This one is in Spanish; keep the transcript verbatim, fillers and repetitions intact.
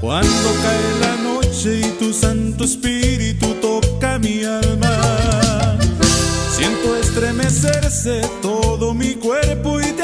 Cuando cae la noche y tu Santo Espíritu toca mi alma, siento estremecerse todo mi cuerpo y